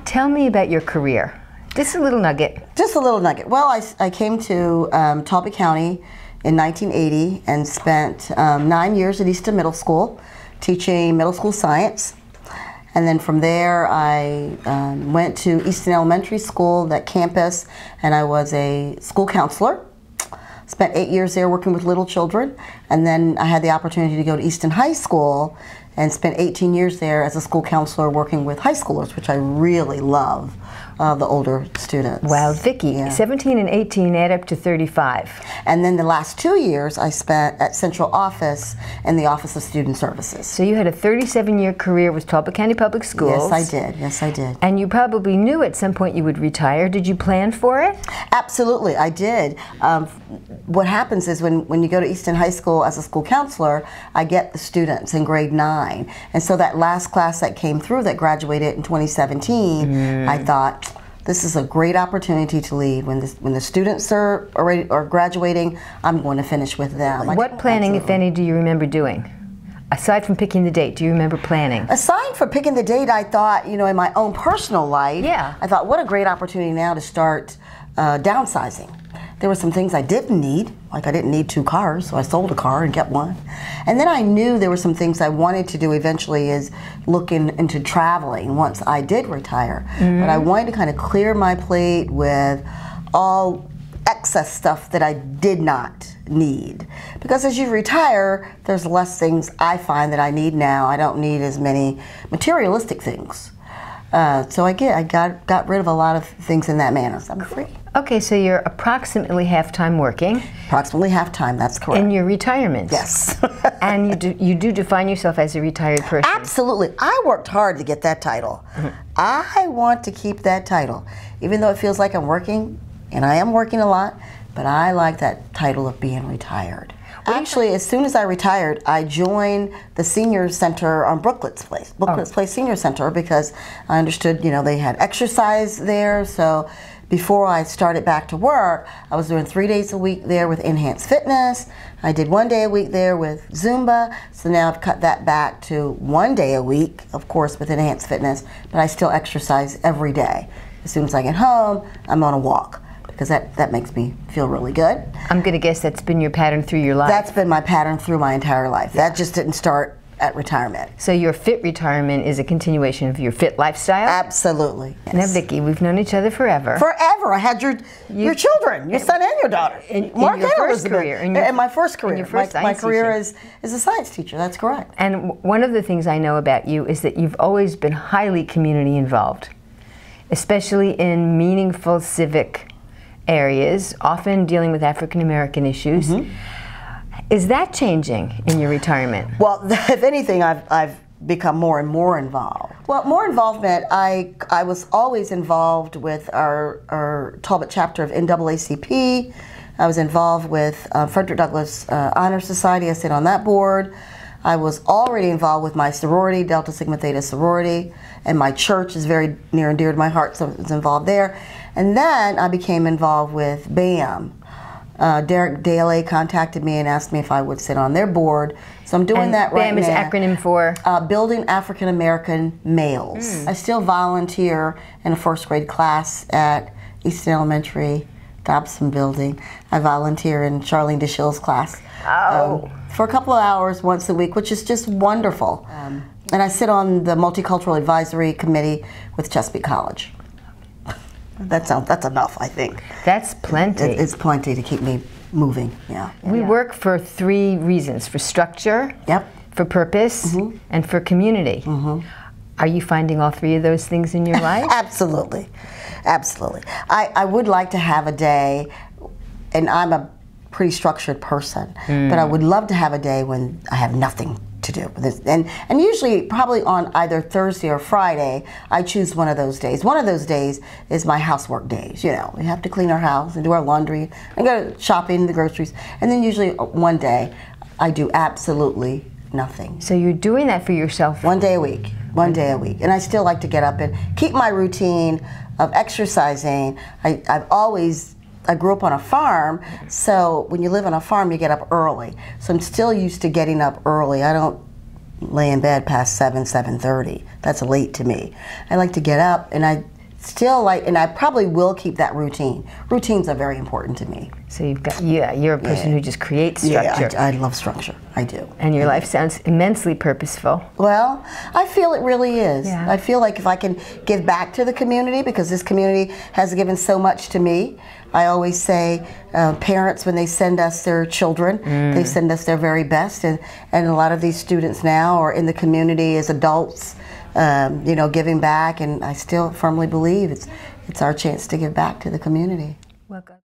Tell me about your career. Just a little nugget. Just a little nugget. Well, I came to Talbot County in 1980 and spent 9 years at Easton Middle School teaching middle school science. And then from there I went to Easton Elementary School, that campus, and I was a school counselor. Spent 8 years there working with little children, and then I had the opportunity to go to Easton High School and spent 18 years there as a school counselor working with high schoolers, which I really love, the older students. Wow, Vicki, Yeah. 17 and 18 add up to 35. And then the last 2 years I spent at Central Office in the Office of Student Services. So you had a 37-year career with Talbot County Public Schools. Yes, I did. Yes, I did. And you probably knew at some point you would retire. Did you plan for it? Absolutely, I did. What happens is when you go to Easton High School as a school counselor, I get the students in grade 9. And so that last class that came through that graduated in 2017, I thought, this is a great opportunity to lead. When the students are graduating, I'm going to finish with them. What planning, if any, do you remember doing? Aside from picking the date, do you remember planning? Aside from picking the date, I thought, you know, in my own personal life, I thought, what a great opportunity now to start downsizing. There were some things I didn't need, like I didn't need 2 cars, so I sold a car and kept one. And then I knew there were some things I wanted to do eventually, is looking into traveling once I did retire. But I wanted to kind of clear my plate with all excess stuff that I did not need. Because as you retire, there's less things I find that I need now. I don't need as many materialistic things. So I got rid of a lot of things in that manner. So I'm free. Okay, so you're approximately half-time working. Approximately half-time, that's correct. In your retirement. Yes. And you do define yourself as a retired person. Absolutely. I worked hard to get that title. I want to keep that title. Even though it feels like I'm working, and I am working a lot, but I like that title of being retired. Actually, as soon as I retired, I joined the senior center on Brooklet's Place, Place Senior Center, because I understood, you know, they had exercise there. So before I started back to work, I was doing 3 days a week there with Enhanced Fitness. I did 1 day a week there with Zumba. So now I've cut that back to 1 day a week, of course, with Enhanced Fitness, but I still exercise every day. As soon as I get home, I'm on a walk, because that makes me feel really good. I'm going to guess that's been your pattern through your life. That's been my pattern through my entire life. That just didn't start at retirement. So your fit retirement is a continuation of your fit lifestyle? Absolutely. Yes. Now, Vicki, we've known each other forever. Forever. I had your children, your son and your daughter. Mark and Elizabeth. In my first career. My career teacher. is a science teacher. That's correct. And one of the things I know about you is that you've always been highly community involved, especially in meaningful civic areas, often dealing with African American issues. Is that changing in your retirement? Well, if anything, I've become more and more involved. Well, more involvement, I was always involved with our Talbot chapter of NAACP. I was involved with Frederick Douglass Honor Society. I sit on that board. I was already involved with my sorority, Delta Sigma Theta sorority, and my church is very near and dear to my heart, so I was involved there. And then I became involved with BAM. Derek DLA contacted me and asked me if I would sit on their board. So I'm doing that right now. BAM is acronym for? Building African American Males. I still volunteer in a first grade class at Easton Elementary, Dobson Building. I volunteer in Charlene DeShill's class for a couple of hours once a week, which is just wonderful. And I sit on the Multicultural Advisory Committee with Chesapeake College. That's enough, I think. That's plenty. It's plenty to keep me moving, yeah. We work for 3 reasons: for structure, for purpose, and for community. Are you finding all 3 of those things in your life? Absolutely, absolutely. I would like to have a day, and I'm a pretty structured person, but I would love to have a day when I have nothing to do with this. And usually, probably on either Thursday or Friday, I choose one of those days. One of those days is my housework days. You know, we have to clean our house and do our laundry and go shopping, the groceries. And then usually one day, I do absolutely nothing. So you're doing that for yourself? 1 day a week. 1 day a week. And I still like to get up and keep my routine of exercising. I grew up on a farm, so when you live on a farm, you get up early. So I'm still used to getting up early. I don't lay in bed past 7:30. That's late to me. I like to get up, and I still like, and I probably will keep that routine. Routines are very important to me. So you've got, you're a person who just creates structure. Yeah, I love structure. I do. And your life sounds immensely purposeful. Well, I feel it really is. Yeah. I feel like if I can give back to the community, because this community has given so much to me. I always say parents, when they send us their children, they send us their very best. And a lot of these students now are in the community as adults, you know, giving back. And I still firmly believe it's our chance to give back to the community. Well,